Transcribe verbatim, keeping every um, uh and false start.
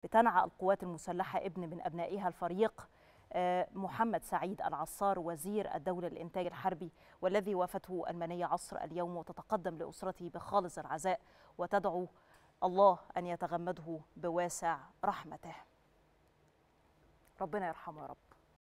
بتنعى القوات المسلحة ابن من أبنائها الفريق محمد سعيد العصار وزير الدولة للإنتاج الحربي، والذي وافته المنية عصر اليوم، وتتقدم لأسرته بخالص العزاء وتدعو الله أن يتغمده بواسع رحمته. ربنا يرحمه يا رب.